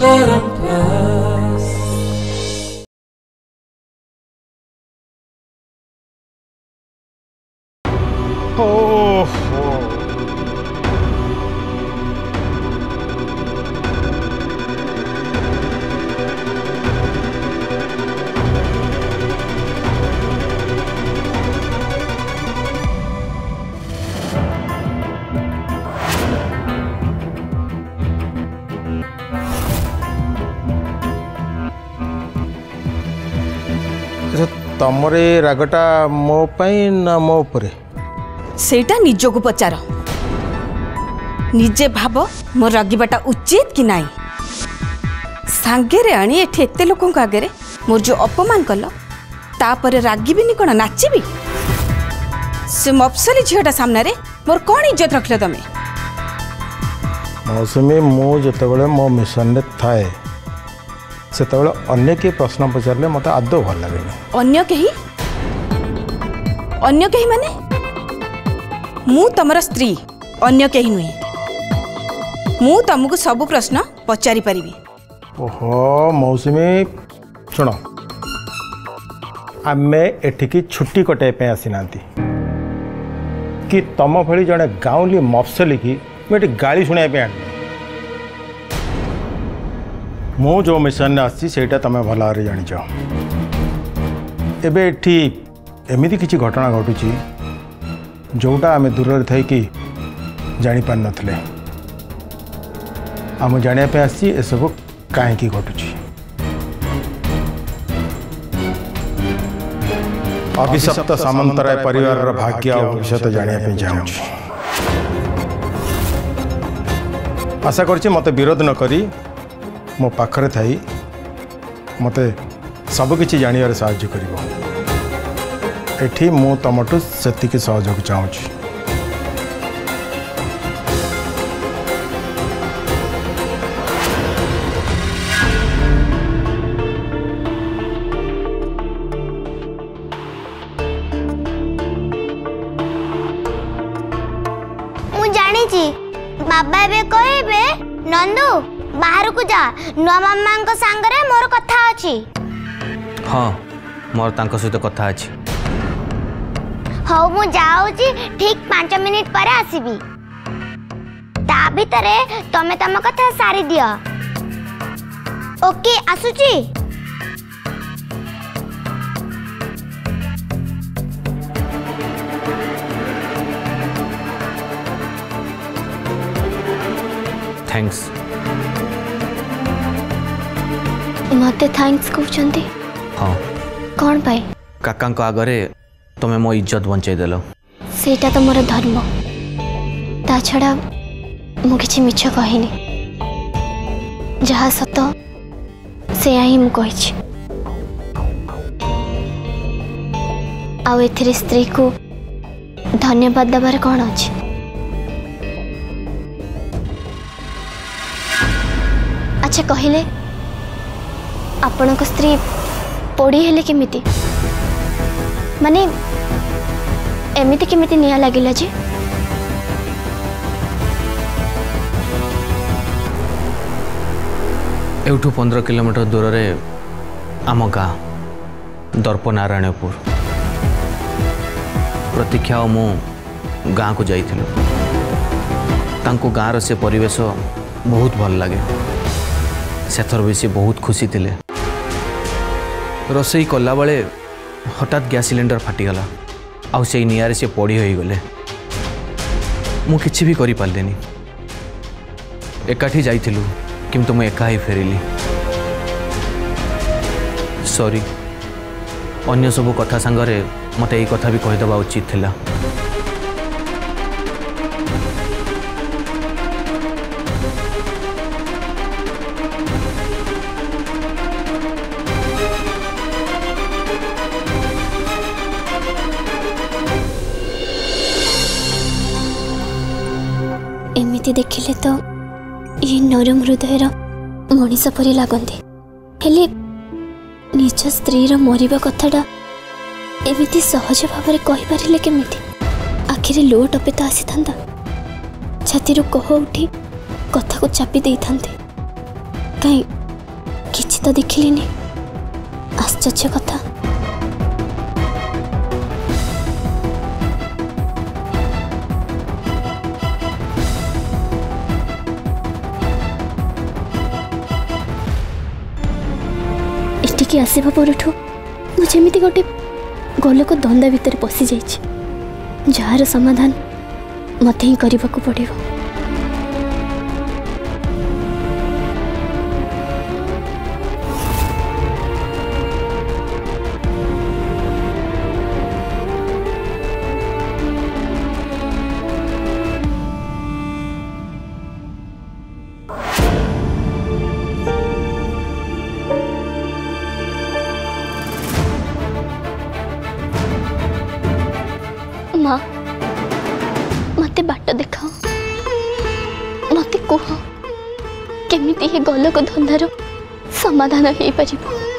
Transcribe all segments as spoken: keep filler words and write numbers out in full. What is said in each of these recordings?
Saran Plus. Oh, तमरे रागटा मो पाई ना मो उपरे सेटा निजको पचार निजे भाव मोर रागिबाटा उचित कि नाई सांगे आनी एठे एते लोकों आगे मोर जो अपमान कल तापर रागिबिनी कौन नाचिबी से मफसली झीटा सामने मोर कौन इज्जत रखल तमें मौसमी मु जिते मो मिशन थाए से अन्य के प्रश्न पचारे मत आदौ भल लगे अन्य कहीं अन्य कहीं माने मु तमर स्त्री अन्य कहीं नुहे मु तुमको सब प्रश्न पचारि पारिबी। ओहो मौसमी शुण आमे एठिकी छुट्टी कटाई आसी ना कि तम भली जड़े गाँवली मफसली की मुझे गाड़ी शुणाई आनी मु जो मिशन आसी सेटा तमें भल भाव जाच एबे एठी एमिति किछि घटना घटुची जोटा आमे दूर थी कि जापार नथिले आम जानापी आसी एसबू कहीं घटुची अभिशप्त सामंतराय परिवार भाग्य और भविष्य जानापी चाहूँगी आशा करछि मते विरोध न करी मो पाखरे थाई मते सबकि जानवर साहाय्य कर एठी मु तमठू सेतिकी सहयोग चाहूँगी। मु जानी छी बाबा एबे कहबे नंदू बाहर को जा नुआ मामा को सांगरे मोर कथा अछि। हाँ मोर तांको सहित कथा अछि। हौ मु जाउची ठीक पाँच मिनिट पर आसीबी ता भीतरे तमे तम कथा सारी दियो ओके आसुची। थैंक्स मते थैंक्स कहउचंती। हाँ कौन पाई काका को आगरे तुम्हें मो इज्जत बंचाई देलो सेटा तो मोर धर्म ता छड़ा मु किछि मिछ कहिनी जहा सत से ही मु कहिछि आ एथिरे स्त्री को धन्यवाद दबार कौन अछि। अच्छा कहले आपण को स्त्री पोड़ी हेले केमिति माने एमिति केमिति निया लागिला जे एठू पंद्रह किलोमीटर दूर रे आम गाँ दर्प नारायणपुर प्रतीक्षा और मु गाँ को जाइथिलु तांको गाँर से परिवेश बहुत भल लगे सेथर भी सी बहुत खुशी थिले रोसई कला बेले हठात गैस सिलेंडर फाटीगला आउ से निआरे से पड़ी हो गले मु किछि भी करि पारलेनी एकाठी जाइथिलु किंतु मैं एका ही फेरिली सॉरी अन्य सब कथा संगरे मते एई कथा भी कहिदबा उचित थिला। एमिति देखिले तो ये नरम हृदयर मनीष परी लगते हेले निज स्त्री मरिबा कथाटा एमिति सहज भाव कहि पारिले केमिति आखिरे लुह टपे तो आसी था छाती कह उठी कथा को चापी दे था कहीं किसी तो देखिलिनी आश्चर्य कथा एटिकी आसवा परठू मुझे गोटे गोलक धंदा भितर पशि जाइए जार समाधान मत ही करने को पड़ो। माँ मत बाट देखाओ मत कह केमिति हे गोलक धंदार समाधान हो पार।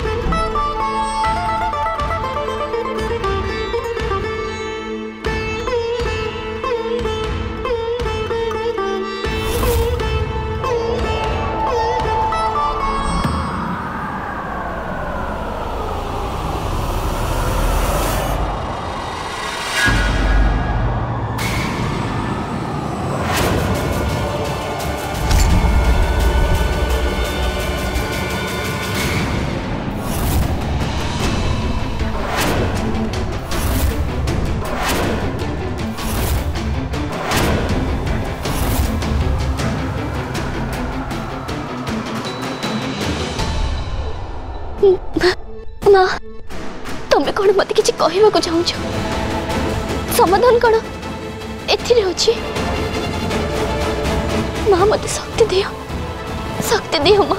माँ तुम्हें कौन मत किसी कहवा चाहू समाधान कौन एथिरे अछि माँ मत शक्ति दियो शक्ति दियो माँ।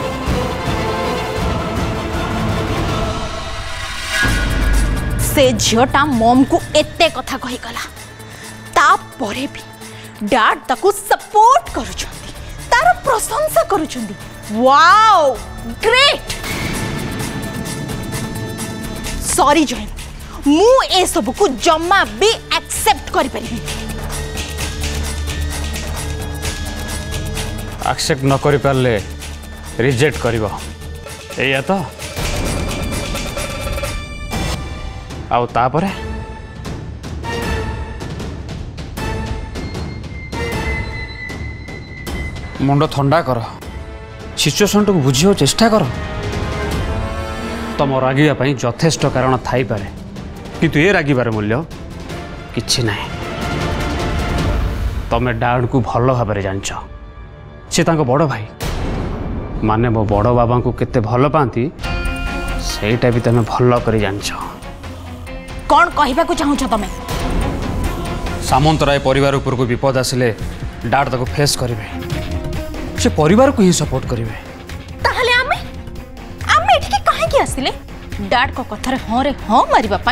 से झीटा मम को एते कथा कही गला तापरे भी डैड ताको सपोर्ट करूछंती तार प्रशंसा करूछंती। Wow great. सॉरी जयंती मु ए सब को जम्मा भी एक्सेप्ट करि परिबे एक्सेप्ट न करि परले रिजेक्ट करिवो एया तो आउ तापरे मुंड ठंडा कर सिचुएशन को बुझियो चेष्टा कर तुम रागिबा यथेष्ट कारण थाई पारे किंतु ये रागिबार मूल्य किछि नाही। तमे डैड को भल भाव जानछ से तांको बड़ भाई माने मो बड़ बाबा को केते भल पाती सेटा भी तमे भल करी जानछ। कौन कहबा को चाहू तमे सामंतराय परिवार ऊपर को विपद आसिले डैड ताको फेस करिवे से परिवार को ही सपोर्ट करिवे ताहले आमे आमे एठी के काहे के आसिले डैड को कथारे हां रे हां मारिबा पई।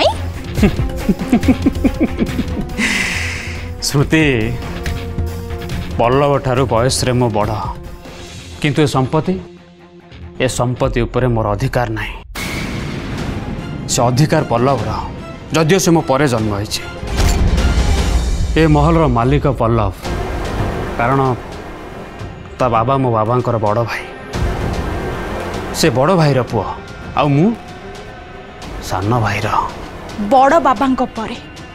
श्रुति पल्लव ठारू बयस रे मो बड़ किंतु ए संपत्ति ए संपत्ति ऊपर मोर अधिकार नाही से अधिकार पल्लवर जदियो से मो परे जन्म होइछि ए महल रो मालिक पल्लव कारण ता बाबा मो बाबांकर बड़ भाई से बड़ भाईर पुआ आउ मु सान भाईर बड़ बाबांक परे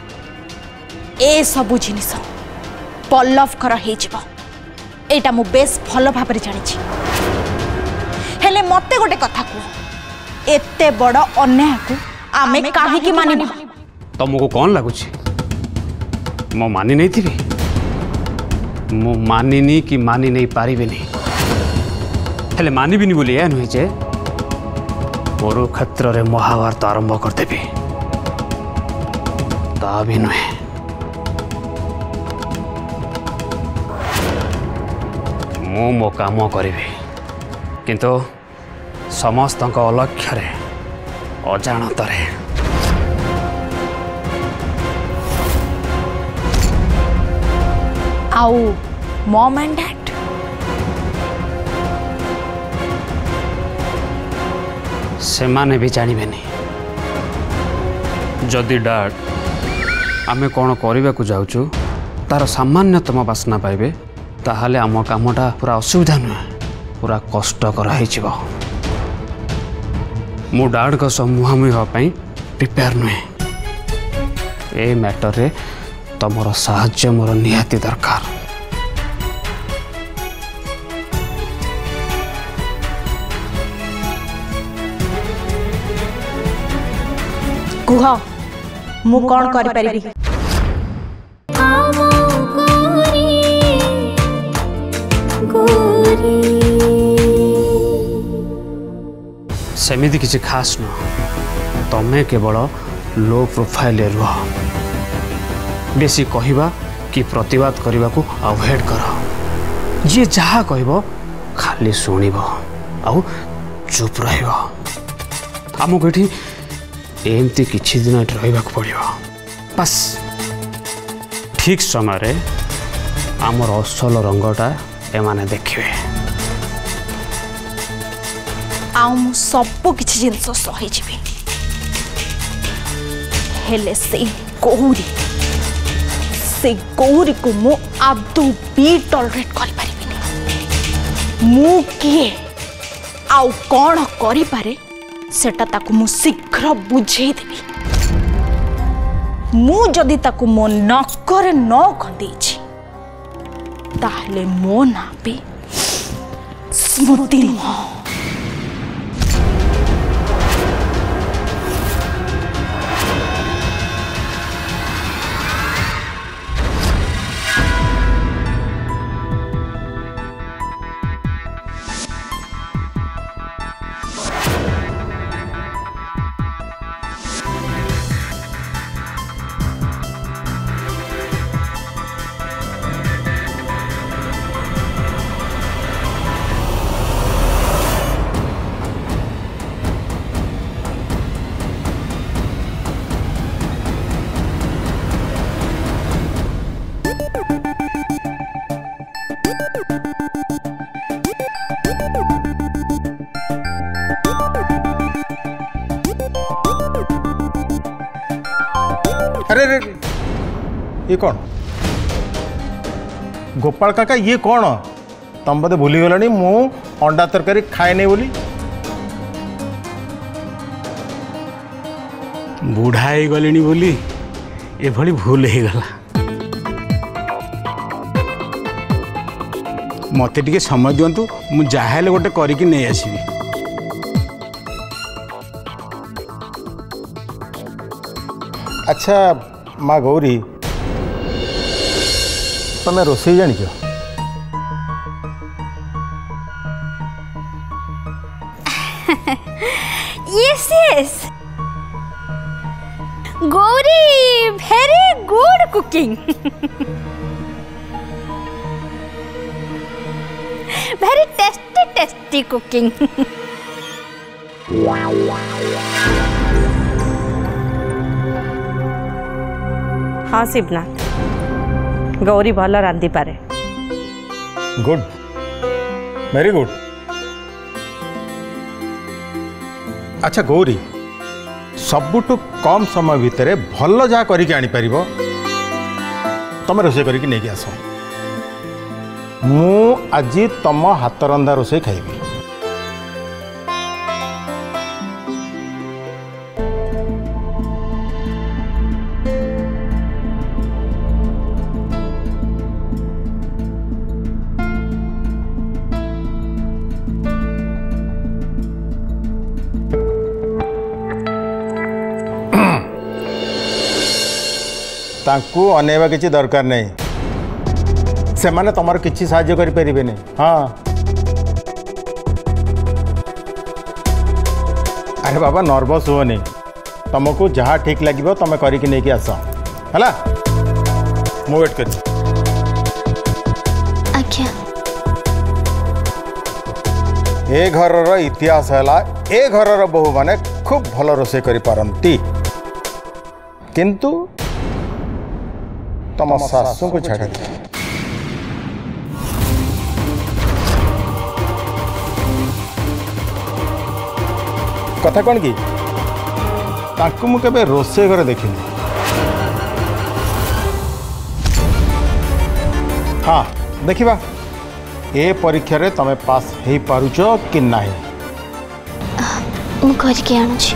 ए सबु जिनिस पल्लव कर हे जिवो एटा मु बेस भल भाबरे जानिछि। हेले मते गोटे कथा को एते बड़ अन्याय को आमे काहे की मानिबा तुमको कौन लगुछि मो मानि नहीं थी मो मानिनी कि मानि नहीं पारिबेनी हेले मानिबिनी बोली या नुहे जे कुरुक्षेत्र रे महाभारत आरंभ करदेबी ता भी नुहे मु मो काम करिबी किंतु समस्त अलक्ष्य अजाणतरे आउ मॉम एंड डैड से माने भी जानबेनी जदि डैड आमे कौन करने को जाऊँ तार सामान्यतम बासना पाइबे ताहले आम कामटा पूरा असुविधा नुहे पूरा कष्टकर हो मो डाड का मुहांमुही हाँपाई प्रिपेयर नुहे ए मैटर रे तुमर साहाय्य मोर निहाती दरकार। कुह मु कौन कर पारिबी? सेमिति किसी खास न तमें केवल लो प्रोफाइल रुह बेसी कहवा कि प्रतिवाद करने को अवॉइड कर जी जहाँ कह खाली शुण आउ चुप रमको ये एमती किछि दिन रहा पड़ो बस ठीक समय आमर असल रंगटा एमाने देखिए आउ सब किछि जिनस सही जीवी हेले से गौरी से गौरी को मु आदौ भी टॉलरेट कर पारिबिनी। मु किए आउ कौन करि पारे सेटा ताकु मु शीघ्र बुझे देबी। मु जदि ताकु मो नकर न खंदेछि ताहले मो ना भी स्मृति नुह। अरे रे ये कौन गोपाल काका ये कौन तुम बोधे भूली गलनी मु अंडा तरकारी खाए नहीं बोली। बुढ़ा हो गले बोली ये भली भूल हो गला मत टे समय दिंतु मु जहाँ गोटे करके नहीं आसबि। अच्छा माँ गौरी तुम्हें रोषे जान yes yes Gauri very good cooking very tasty tasty cooking. हाँ शिवनाथ गौरी भल रांधि पारे। Good very good. अच्छा गौरी सबुठु कम समय भितर भल जहाँ करके आनी पार तुम रोषे करके नहीं आस मु आज तुम हाथ रंधा रोषे खाइबी। तांकु अनेवा किसी दरकार नहीं से माने तुम किसी साहाय्य करि परिबेनी। हाँ अरे बाबा नर्वस होनी तुमको जहाँ ठीक लगे तुम करके नहीं आस है मु वेट कर। आज्ञा ए घर इतिहास है ए घर बहु माने खूब भल रोषे करि पारंती किंतु तुम सासू को छाड़ कथा कौन कि तांकु मु केबे रोषे घर देखिनी। हाँ देखिबा ए परीक्षा रे तमे पास हे पारुछ कि नाही मु करके आणुछि।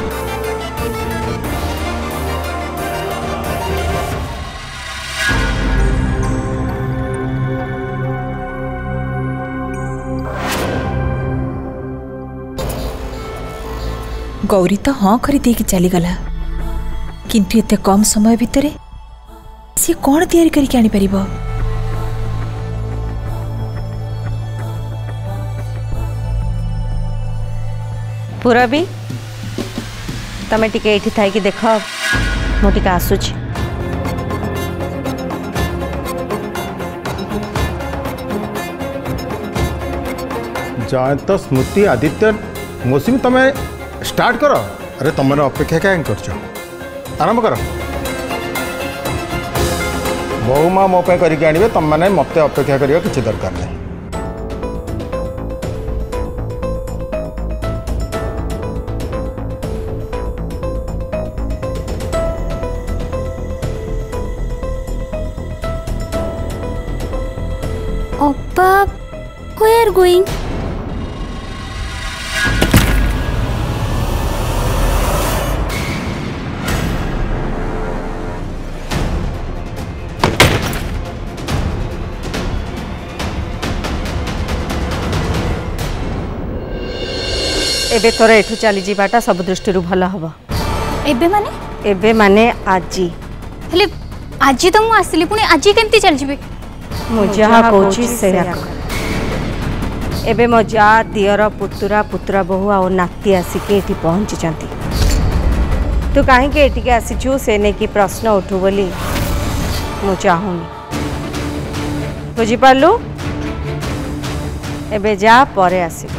गौरी तो हाँ कर चलीगला किंतु एते कम समय भितर सी कौन तैयारी करके आनी परिबो। पूरबी तमे टिके एठी थाई कि देख मु टिके आसुछि। जाए तो स्मृति आदित्य मौसमी तमे स्टार्ट करो। अरे तुम मैंने अपेक्षा क्या कर आरंभ कर बहु माँ मो करके आने तुम मैंने मत अपेक्षा करने किसी दरकार नहीं। Oppa, where going? एबे तोर एठू चली जीवाटा सब दृष्टि भल हम। एबे माने एबे माने आजी हेले आजी तो मु आसली पुणी आजी केमती चल जीबे मु जहा कहूची से एबे मो जा दियर पुतुरा पुतरा बहु आ नाती आसिके एठी पहुंची चंती। तू काहे के एठी के आसीछु से ने की प्रश्न उठू बोली मु चाहूनी बुझी पालू। एबे जा परे आसी।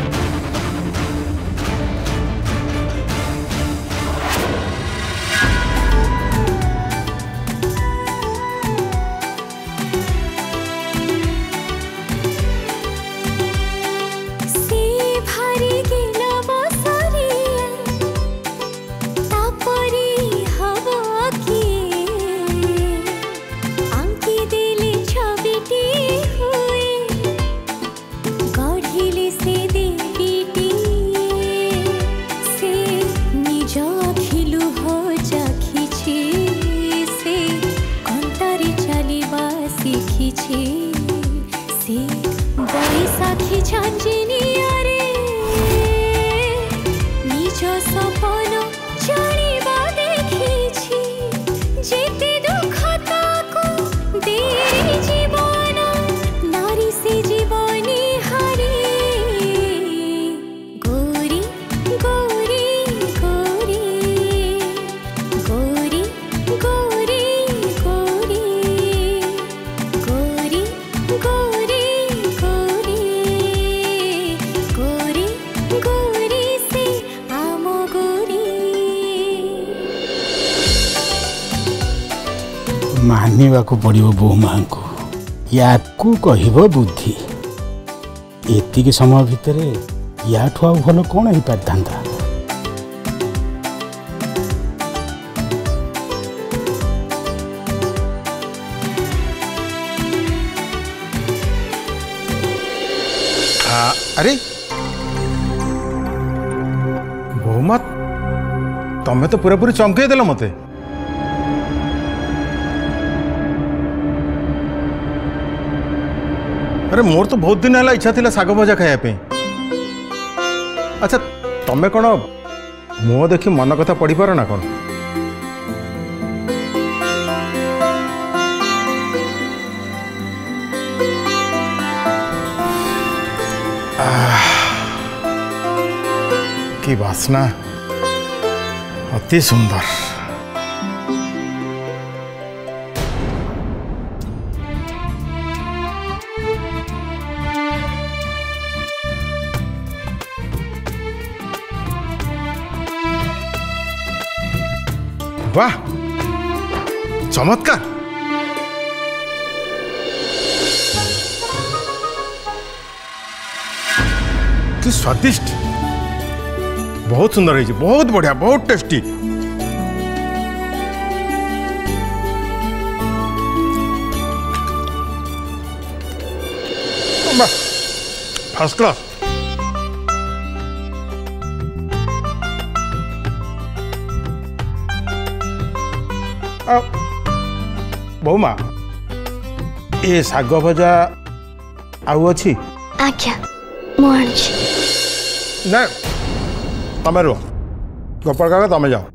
मानवा को पड़ो बो माँ को या कह बुद्धि एतिक समय भितर या ठू भल कौन हो पार था। अरे बहुमा तमें तो पूरा पूरी चमकई देल मते। अरे मोर तो बहुत दिन है इच्छा थी साग भजा खायापे। अच्छा तमें कौन मुह देखी मन कथा पढ़ी पार ना कौन? की वासना अति सुंदर। वाह चमत्कार। कि स्वादिष्ट बहुत सुंदर है, बहुत बढ़िया, बहुत टेस्टी। वाह फर्स्ट क्लास। बहुमा ए शाग भजा आउ अच्छी आज्ञा मु आनी ना तमें रुह गोपाल काका तमें जाओ।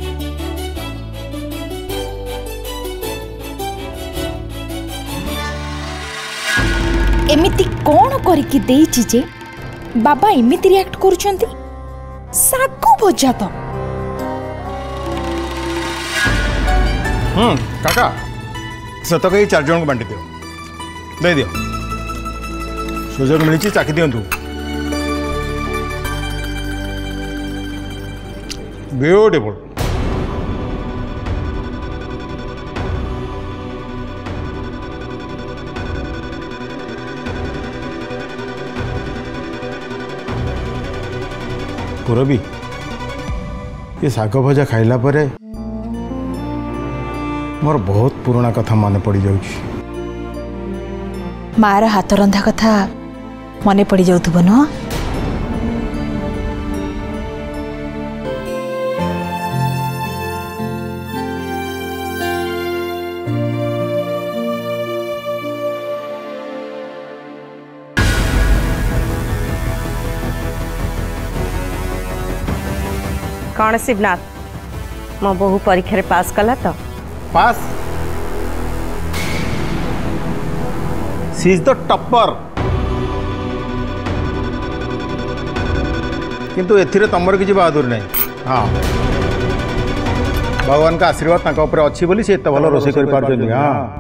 एमिति कौन करके देइछि जे बाबा एमिति रिएक्ट करूछंती सागु भजा तो हम्म काका से तो कई चार जन को बांटी दियो दे दियो सुजोग मिली चाखी दिंतु ब्यूटीफुल। पुरबी ये शाग भजा खाइला परे मोर बहुत पुराना कथा मन पड़ जाउछि। मार हाथ रंधा कथा मने पड़ जाउथबो न। कौन शिवनाथ मो बहु परीक्षा पास कला तो pass she is the topper किंतु एथिरे तमर किछि बहादुर नहीं। हाँ भगवान का आशीर्वाद ताका ऊपर अच्छी बोली से एत भल रोषे कर पारछन्ती। हाँ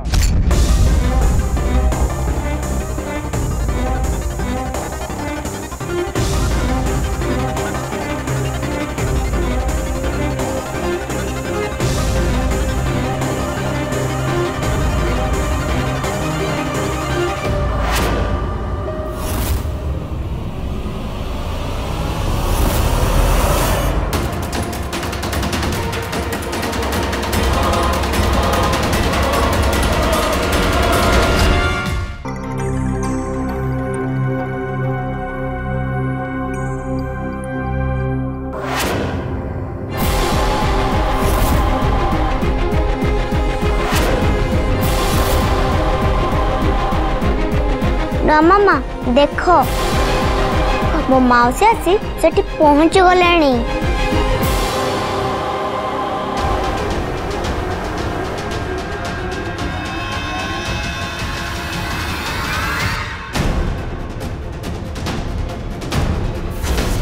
मामा देख मो मौसी आसी सेठी पहुंच गले।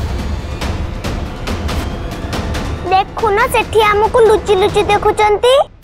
देखु ना सेठी हमको लुचि लुचि देखुचंती।